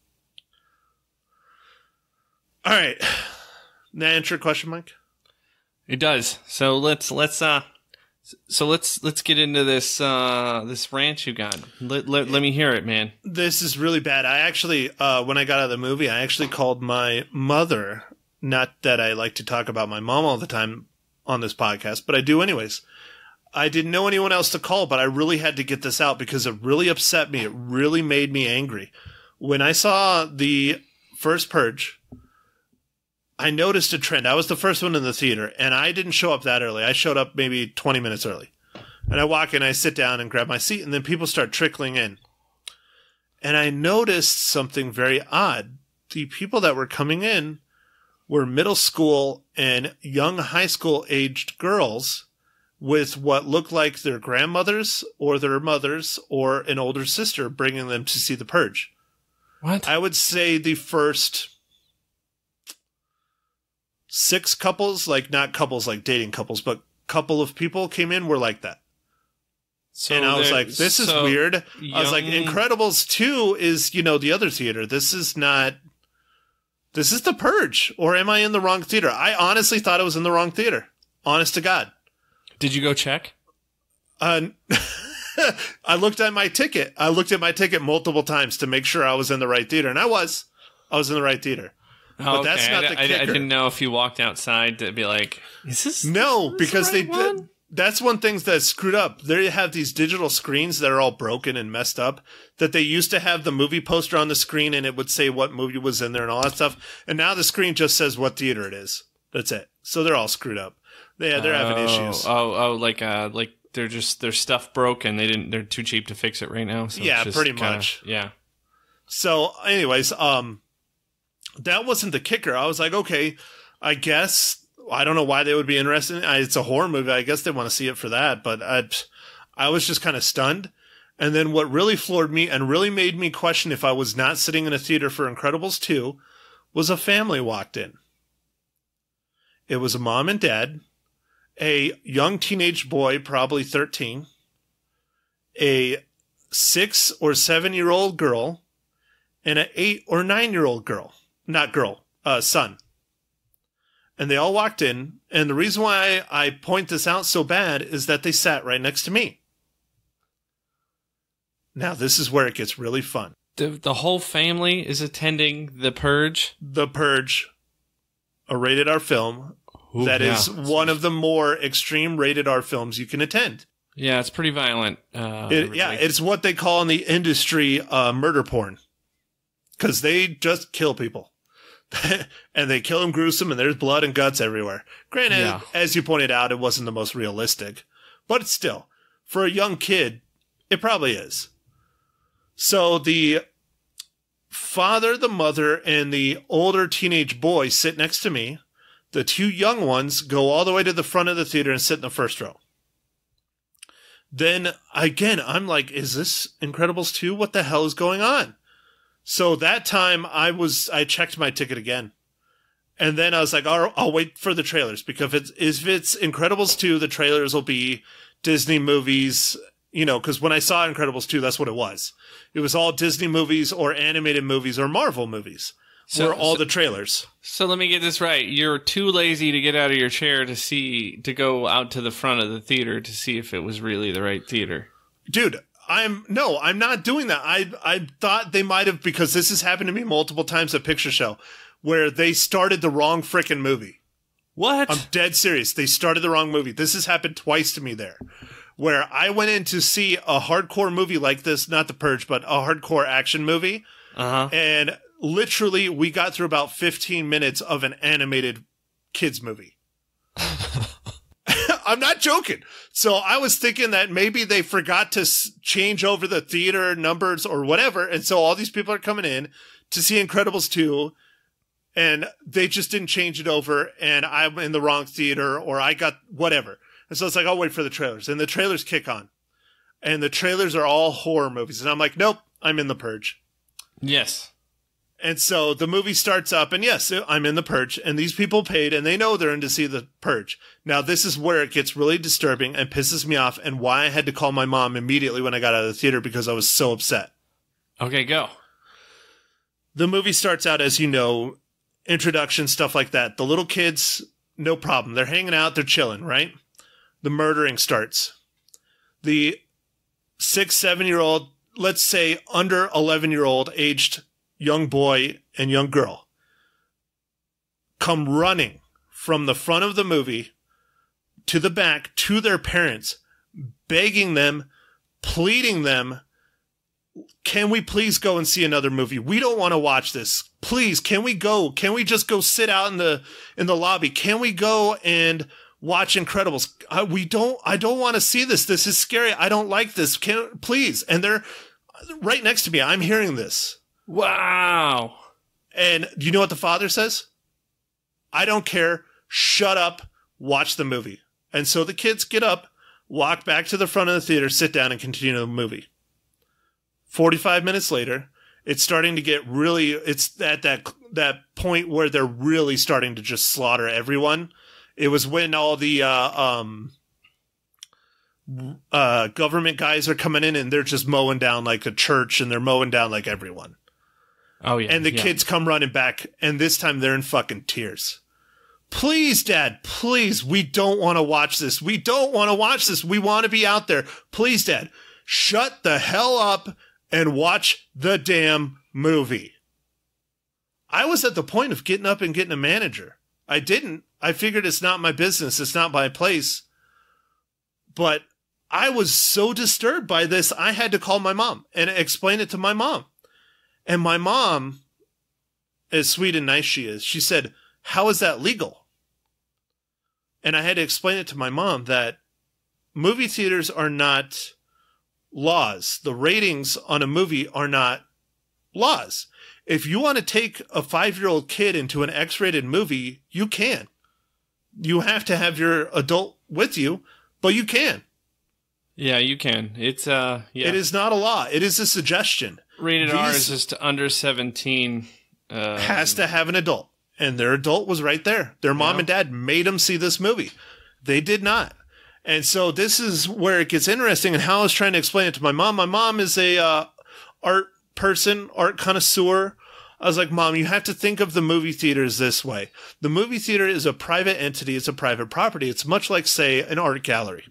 All right. Did that answer your question, Mike? It does. So let's get into this this rant you got. Let me hear it, man. This is really bad. I actually, when I got out of the movie, I actually called my mother. Not that I like to talk about my mom all the time on this podcast, but I do anyways. I didn't know anyone else to call, but I really had to get this out because it really upset me. It really made me angry. When I saw the First Purge, I noticed a trend. I was the first one in the theater, and I didn't show up that early. I showed up maybe 20 minutes early. And I walk in, I sit down and grab my seat, and then people start trickling in. And I noticed something very odd. The people that were coming in were middle school and young high school aged girls with what looked like their grandmothers or their mothers or an older sister bringing them to see The Purge. What? I would say the first 6 couples, like not couples like dating couples, but couple of people came in were like that. So and I was like, this is weird. I was like, Incredibles 2 is, the other theater. This is The Purge. Or am I in the wrong theater? I honestly thought I was in the wrong theater. Honest to God. Did you go check? I looked at my ticket. I looked at my ticket multiple times to make sure I was in the right theater. And I was in the right theater. Oh, but that's not the kicker. I didn't know if you walked outside to be like, is this? No, because the right one? That's one thing that's screwed up. They have these digital screens that are all broken and messed up that they used to have the movie poster on the screen and it would say what movie was in there and all that stuff. And now the screen just says what theater it is. That's it. So they're all screwed up. They're having issues. Like their stuff broke and they're too cheap to fix it right now. So yeah, it's just pretty much. Yeah. So anyways, that wasn't the kicker. I was like, okay, I guess I don't know why they would be interested. It's a horror movie. I guess they want to see it for that. But I was just kind of stunned. And then what really floored me and really made me question if I was not sitting in a theater for Incredibles 2 was a family walked in. It was a mom and dad, a young teenage boy, probably 13, a 6 or 7-year-old girl, and an 8 or 9-year-old son. And they all walked in, and the reason why I point this out so bad is that they sat right next to me. Now, this is where it gets really fun. The whole family is attending The Purge? The Purge, a rated R film is one of the more extreme rated R films you can attend. Yeah, it's pretty violent. It's what they call in the industry murder porn. Because they just kill people. And they kill them gruesome, and there's blood and guts everywhere. Granted, as you pointed out, it wasn't the most realistic. But still, for a young kid, it probably is. So the father, the mother, and the older teenage boy sit next to me. The 2 young ones go all the way to the front of the theater and sit in the first row. Then, again, I'm like, is this Incredibles 2? What the hell is going on? So that time I checked my ticket again. And then I was like, I'll wait for the trailers because if it's Incredibles 2, the trailers will be Disney movies, because when I saw Incredibles 2, that's what it was. It was all Disney movies or animated movies or Marvel movies were all the trailers. So let me get this right. You're too lazy to get out of your chair to go out to the front of the theater to see if it was really the right theater. Dude, I'm not doing that. I thought they might have, because this has happened to me multiple times at Picture Show, where they started the wrong frickin' movie. What? I'm dead serious. They started the wrong movie. This has happened twice to me there, where I went in to see a hardcore movie like this, not The Purge, but a hardcore action movie. And literally we got through about 15 minutes of an animated kids movie. I'm not joking. So I was thinking that maybe they forgot to change over the theater numbers or whatever. And so all these people are coming in to see Incredibles 2 and they just didn't change it over. And I'm in the wrong theater or I got whatever. And so it's like, I'll wait for the trailers, and the trailers kick on and the trailers are all horror movies. And I'm like, nope, I'm in The Purge. Yes. And so the movie starts up, and yes, I'm in The Purge, and these people paid, and they know they're in to see The Purge. Now, this is where it gets really disturbing and pisses me off, and why I had to call my mom immediately when I got out of the theater, because I was so upset. Okay, go. The movie starts out, as you know, introduction, stuff like that. The little kids, no problem. They're hanging out, they're chilling, right? The murdering starts. The 6, 7-year-old, let's say under 11-year-old aged young boy and young girl come running from the front of the movie to the back to their parents, begging them, pleading them, can we please go and see another movie? We don't want to watch this. Please, can we go? Can we just go sit out in the lobby? Can we go and watch Incredibles? I don't want to see this. This is scary. I don't like this. Please. And they're right next to me. I'm hearing this. Wow. And do you know what the father says? I don't care. Shut up. Watch the movie. And so the kids get up, walk back to the front of the theater, sit down, and continue the movie. 45 minutes later, it's starting to get really, it's at that point where they're really starting to just slaughter everyone. It was when all the government guys are coming in and they're just mowing down like a church, and they're mowing down like everyone. Oh, yeah. And the kids come running back, and this time they're in fucking tears. Please, Dad, please, we don't want to watch this. We don't want to watch this. We want to be out there. Please, Dad, shut the hell up and watch the damn movie. I was at the point of getting up and getting a manager. I didn't. I figured it's not my business. It's not my place. But I was so disturbed by this, I had to call my mom and explain it to my mom. And my mom, as sweet and nice she is, she said, how is that legal? And I had to explain it to my mom that movie theaters are not laws. The ratings on a movie are not laws. If you want to take a 5-year-old kid into an X-rated movie, you can. You have to have your adult with you, but you can. Yeah, you can. It's yeah. It is not a law. It is a suggestion. Rated R is just under 17. Has to have an adult. And their adult was right there. Their mom and dad made them see this movie. They did not. And so this is where it gets interesting, and how I was trying to explain it to my mom. My mom is a art person, art connoisseur. I was like, Mom, you have to think of the movie theaters this way. The movie theater is a private entity. It's a private property. It's much like, say, an art gallery.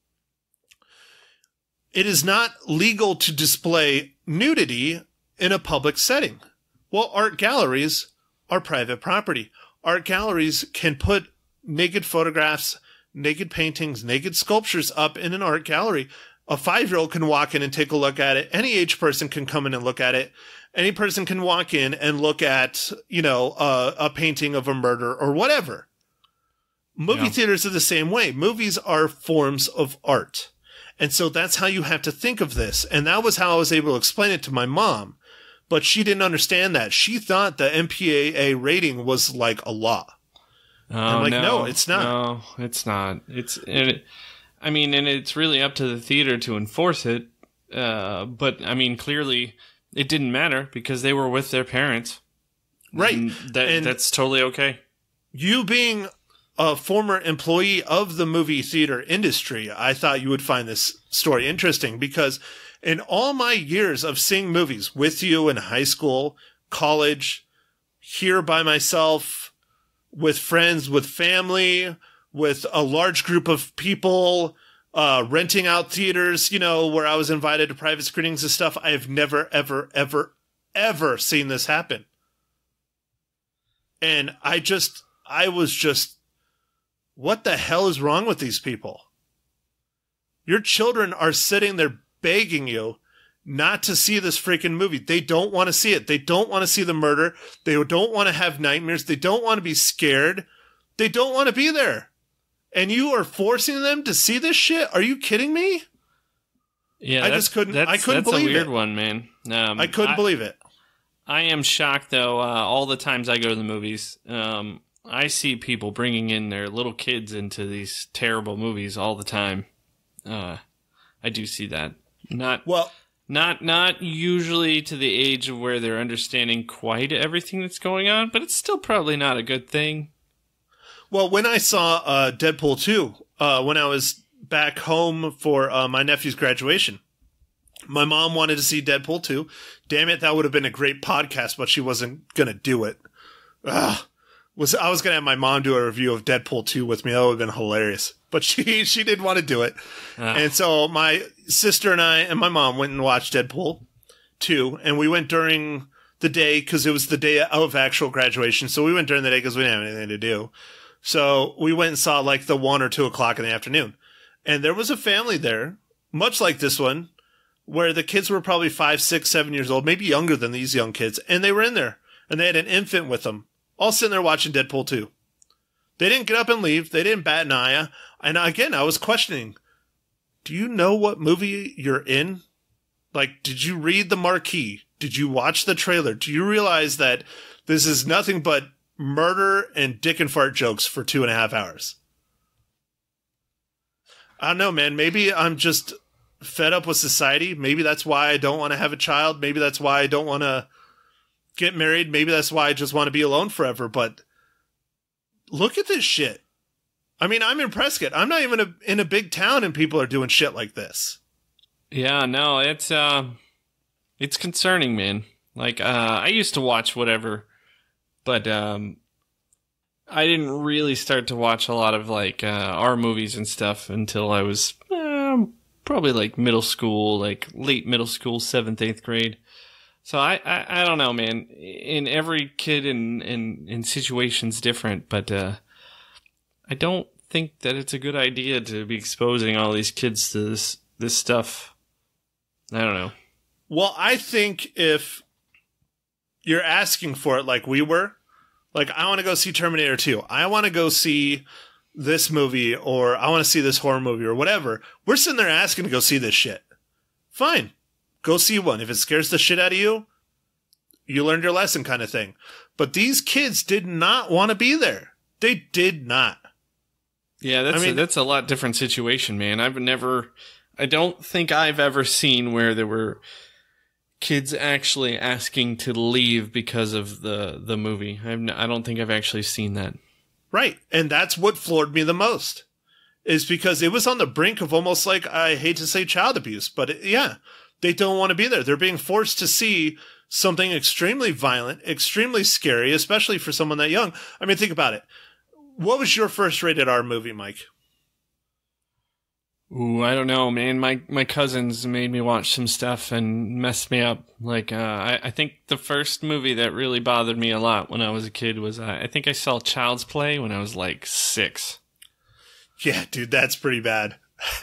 It is not legal to display nudity in a public setting. Well, art galleries are private property. Art galleries can put naked photographs, naked paintings, naked sculptures up in an art gallery. A 5-year-old can walk in and take a look at it. Any age person can come in and look at it. Any person can walk in and look at, a painting of a murder or whatever. Movie theaters are the same way. Movies are forms of art. And so that's how you have to think of this. And that was how I was able to explain it to my mom. But she didn't understand that. She thought the MPAA rating was like a law. I'm like, no, it's not. No, it's not. And it's really up to the theater to enforce it. But I mean, clearly it didn't matter because they were with their parents. Right. And that's totally okay. You being a former employee of the movie theater industry, I thought you would find this story interesting, because in all my years of seeing movies with you in high school, college, here by myself, with friends, with family, with a large group of people, renting out theaters, where I was invited to private screenings and stuff, I have never, ever, ever, ever seen this happen. And I was just, what the hell is wrong with these people? Your children are sitting there begging you not to see this freaking movie. They don't want to see it. They don't want to see the murder. They don't want to have nightmares. They don't want to be scared. They don't want to be there. And you are forcing them to see this shit? Are you kidding me? Yeah, I couldn't believe it. That's a weird one, man. I couldn't believe it. I am shocked, though, all the times I go to the movies. I see people bringing in their little kids into these terrible movies all the time. I do see that. Not usually to the age of where they're understanding quite everything that's going on, but it's still probably not a good thing. Well, when I saw Deadpool 2, when I was back home for my nephew's graduation, my mom wanted to see Deadpool 2. Damn it, that would have been a great podcast, but she wasn't going to do it. I was going to have my mom do a review of Deadpool 2 with me. That would have been hilarious. But she didn't want to do it. And so my sister and I and my mom went and watched Deadpool 2. And we went during the day because it was the day of actual graduation. So we went during the day because we didn't have anything to do. So we went and saw like the 1 or 2 o'clock in the afternoon. And there was a family there, much like this one, where the kids were probably 5, 6, 7 years old, maybe younger than these young kids. And they were in there. And they had an infant with them, all sitting there watching Deadpool 2. They didn't get up and leave. They didn't bat an eye. And again, I was questioning, do you know what movie you're in? Like, did you read the marquee? Did you watch the trailer? Do you realize that this is nothing but murder and dick and fart jokes for 2.5 hours? I don't know, man. Maybe I'm just fed up with society. Maybe that's why I don't want to have a child. Maybe that's why I don't want to get married. Maybe that's why I just want to be alone forever. But look at this shit. I mean, I'm in Prescott. I'm not even in a big town and people are doing shit like this. Yeah, no, it's concerning, man. Like, I used to watch whatever, but I didn't really start to watch a lot of like our movies and stuff until I was probably like middle school, like late middle school, 7th, 8th grade. So I don't know, man. In every kid in situations different, but I don't think that it's a good idea to be exposing all these kids to this stuff. I don't know. Well, I think if you're asking for it like we were, like I want to go see Terminator 2. I want to go see this movie, or I want to see this horror movie or whatever. We're sitting there asking to go see this shit. Fine. Go see one. If it scares the shit out of you, you learned your lesson kind of thing. But these kids did not want to be there. They did not. Yeah, that's a lot different situation, man. I don't think I've ever seen where there were kids actually asking to leave because of the movie. I don't think I've actually seen that. Right. And that's what floored me the most, is because it was on the brink of almost like, I hate to say child abuse, but yeah, they don't want to be there. They're being forced to see something extremely violent, extremely scary, especially for someone that young. I mean, think about it. What was your first rated R movie, Mike? Ooh, I don't know, man. My cousins made me watch some stuff and messed me up. Like, I think the first movie that really bothered me a lot when I was a kid was, I think I saw Child's Play when I was like 6. Yeah, dude, that's pretty bad.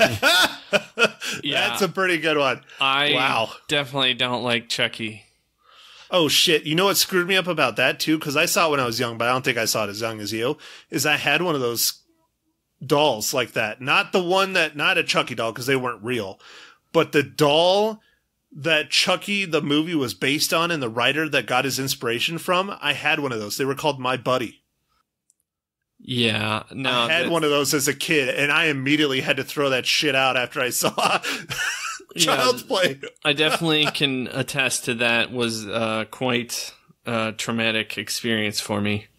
Yeah, that's a pretty good one. Wow. Definitely don't like Chucky. Oh, shit. You know what screwed me up about that, too? Because I saw it when I was young, but I don't think I saw it as young as you, is I had one of those dolls like that. Not a Chucky doll, because they weren't real, but the doll that Chucky, the movie, was based on and the writer that got his inspiration from. I had one of those. They were called My Buddy. Yeah, no. I had one of those as a kid, and I immediately had to throw that shit out after I saw Child's Play. I definitely can attest to that. Was quite a traumatic experience for me.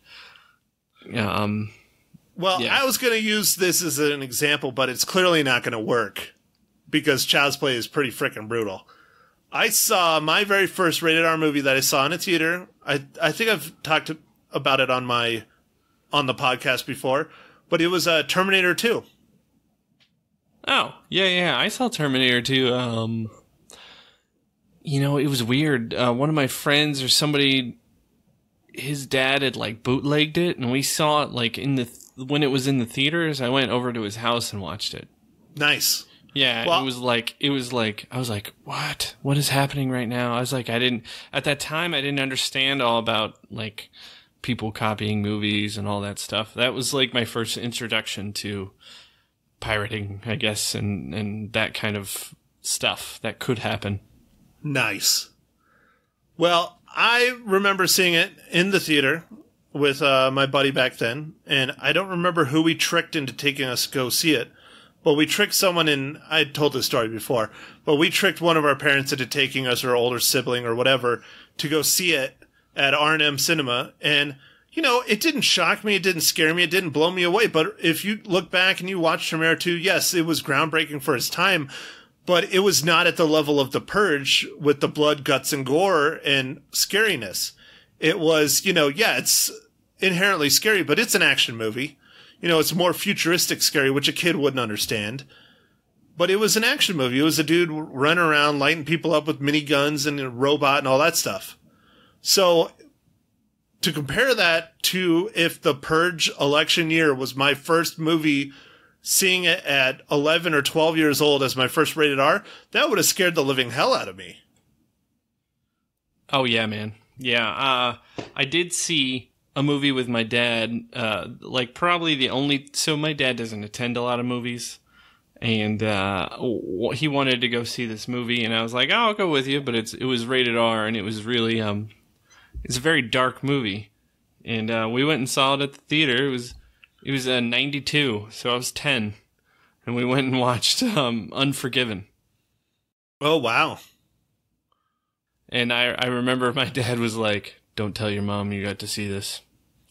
Well, yeah. I was going to use this as an example, but it's clearly not going to work because Child's Play is pretty freaking brutal. I saw my very first rated R movie that I saw in a theater. I think I've talked about it on the podcast before, but it was Terminator 2. Oh, yeah. I saw Terminator 2. It was weird. One of my friends or somebody, his dad had like bootlegged it, and we saw it like when it was in the theaters. I went over to his house and watched it. Nice. Yeah, well, it was like I was like, what is happening right now? I was like, at that time I didn't understand all about like people copying movies and all that stuff. That was like my first introduction to pirating, I guess, and that kind of stuff that could happen. Nice. Well, I remember seeing it in the theater with my buddy back then, and I don't remember who we tricked into taking us to go see it. But we tricked someone in, I told this story before, but we tricked one of our parents into taking us, or older sibling or whatever, to go see it at R&M Cinema. And, it didn't shock me, it didn't scare me, it didn't blow me away. But if you look back and you watch Terminator 2, yes, it was groundbreaking for its time, but it was not at the level of The Purge with the blood, guts, and gore and scariness. It was, it's inherently scary, but it's an action movie. It's more futuristic scary, which a kid wouldn't understand. But it was an action movie. It was a dude running around lighting people up with miniguns and a robot and all that stuff. So to compare that to if The Purge election year was my first movie, seeing it at 11 or 12 years old as my first rated R, that would have scared the living hell out of me. Oh, yeah, man. Yeah, I did see a movie with my dad, probably the only, so my dad doesn't attend a lot of movies, and he wanted to go see this movie, and I was like, I'll go with you, but it was rated R, and it was really, it's a very dark movie, and we went and saw it at the theater. It was 92, so I was 10, and we went and watched Unforgiven. Oh, wow. And I remember my dad was like, "Don't tell your mom you got to see this."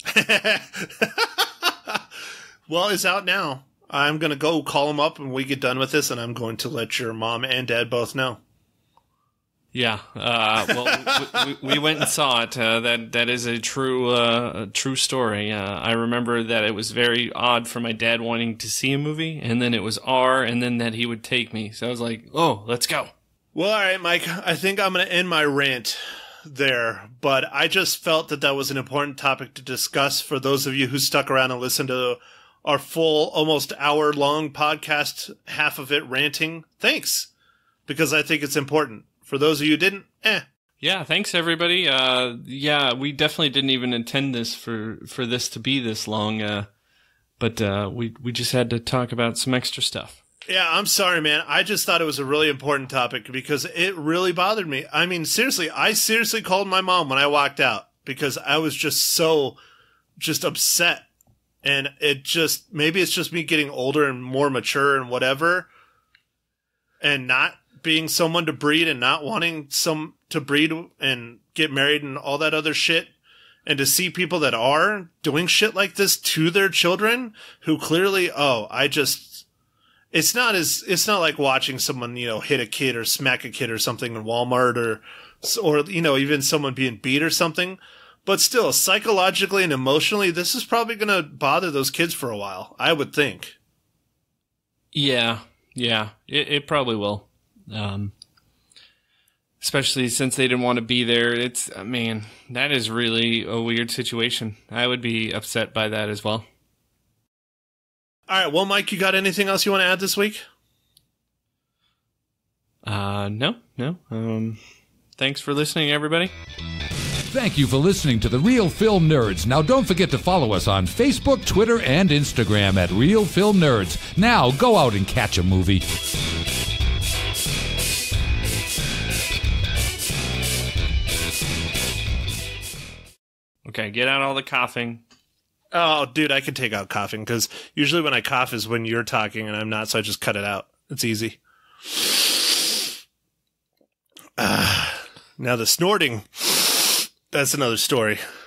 Well, it's out now. I'm going to go call him up when we get done with this, and I'm going to let your mom and dad both know. Yeah. Well, we went and saw it. That is a true story. I remember that it was very odd for my dad wanting to see a movie, and then it was R, and then that he would take me. So I was like, "Oh, let's go." Well, all right, Mike, I think I'm going to end my rant there, but I just felt that was an important topic to discuss for those of you who stuck around and listened to our full, almost hour-long podcast, half of it ranting. Thanks, because I think it's important. For those of you who didn't, Yeah, thanks everybody. Yeah, we definitely didn't even intend this for this to be this long, but we just had to talk about some extra stuff. Yeah, I'm sorry, man. I just thought it was a really important topic because it really bothered me. I mean, seriously, I seriously called my mom when I walked out because I was just upset. And maybe it's just me getting older and more mature and whatever, and not being someone to breed and not wanting to breed and get married and all that other shit. And to see people that are doing shit like this to their children who clearly, it's not like watching someone, hit a kid or smack a kid or something in Walmart or even someone being beat or something. But still, psychologically and emotionally, this is probably going to bother those kids for a while, I would think. Yeah, it probably will. Especially since they didn't want to be there. That is really a weird situation. I would be upset by that as well. All right, well, Mike, you got anything else you want to add this week? No. Thanks for listening, everybody. Thank you for listening to The Real Film Nerds. Now, don't forget to follow us on Facebook, Twitter, and Instagram at Real Film Nerds. Now, go out and catch a movie. Okay, get out all the coughing. Oh, dude, I can take out coughing because usually when I cough is when you're talking and I'm not, so I just cut it out. It's easy. Now the snorting, that's another story.